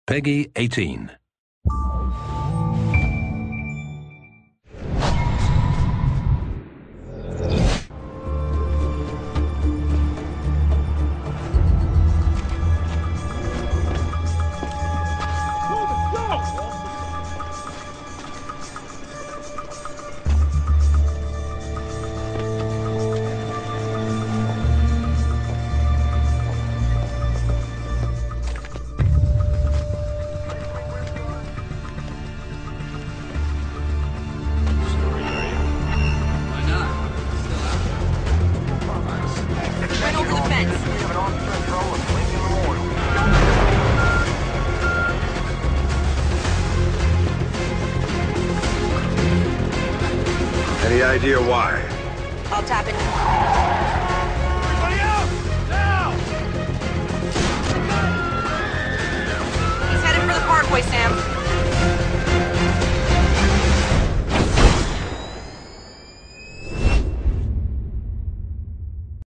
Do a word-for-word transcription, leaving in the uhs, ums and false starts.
Peggy eighteen. Any idea why? I'll tap it. Everybody out! Now! He's headed for the parkway, Sam.